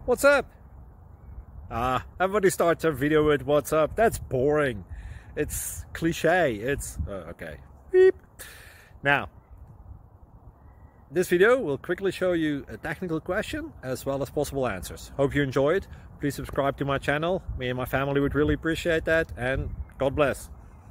What's up? Everybody starts their video with what's up. That's boring. It's cliche. It's okay. Beep. Now, this video will quickly show you a technical question as well as possible answers. Hope you enjoyed. Please subscribe to my channel. Me and my family would really appreciate that, and God bless.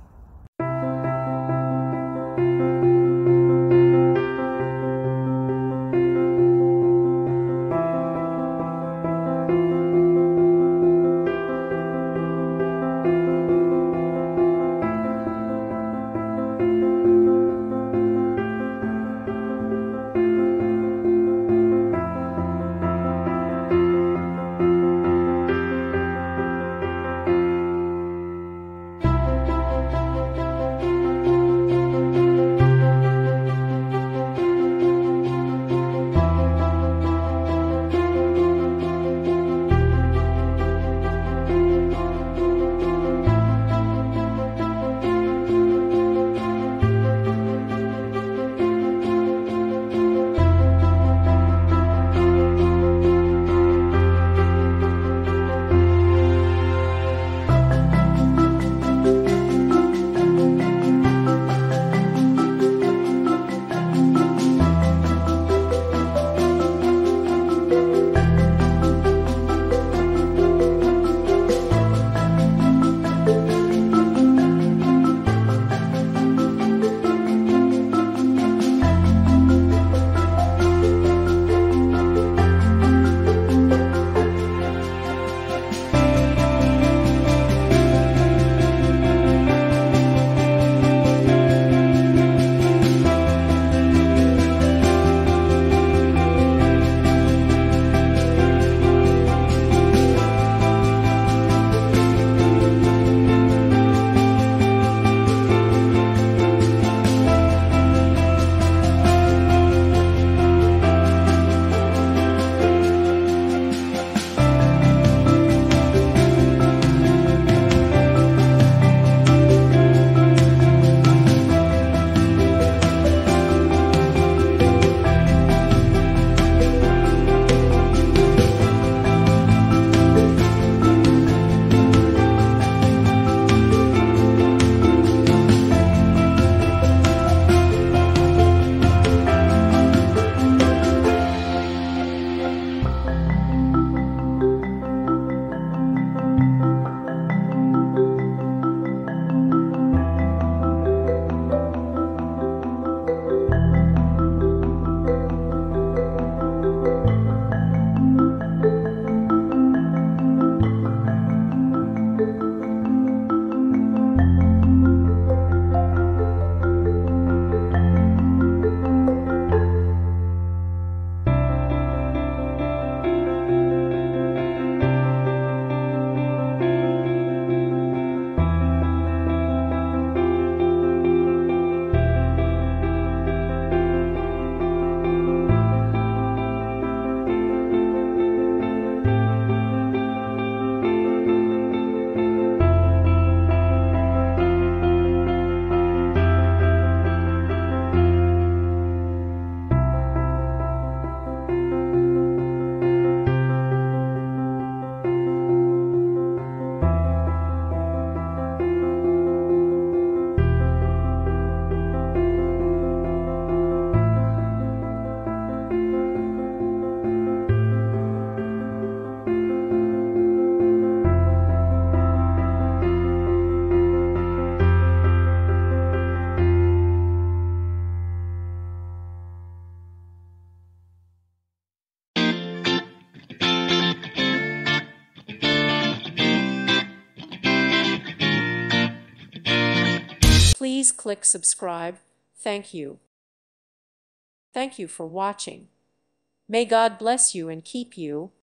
Please click subscribe. Thank you. Thank you for watching. May God bless you and keep you.